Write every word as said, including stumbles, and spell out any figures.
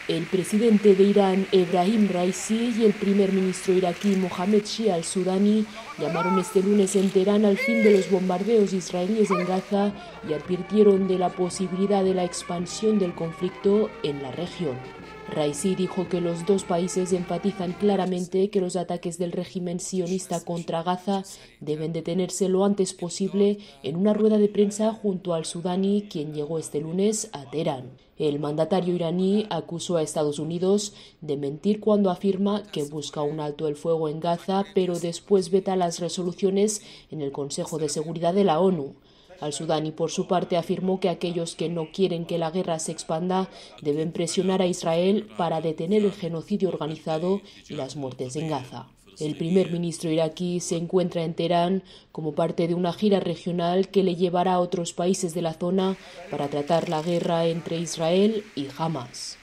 El presidente de Irán, Ebrahim Raisi, y el primer ministro iraquí, Mohammed Shia al-Sudani, llamaron este lunes en Teherán al fin de los bombardeos israelíes en Gaza y advirtieron de la posibilidad de la expansión del conflicto en la región. Raisi dijo que los dos países enfatizan claramente que los ataques del régimen sionista contra Gaza deben detenerse lo antes posible en una rueda de prensa junto al sudani, quien llegó este lunes a Teherán. El mandatario iraní acusó a Estados Unidos de mentir cuando afirma que busca un alto el fuego en Gaza, pero después veta las resoluciones en el Consejo de Seguridad de la ONU. Al-Sudani, por su parte, afirmó que aquellos que no quieren que la guerra se expanda deben presionar a Israel para detener el genocidio organizado y las muertes en Gaza. El primer ministro iraquí se encuentra en Teherán como parte de una gira regional que le llevará a otros países de la zona para tratar la guerra entre Israel y Hamas.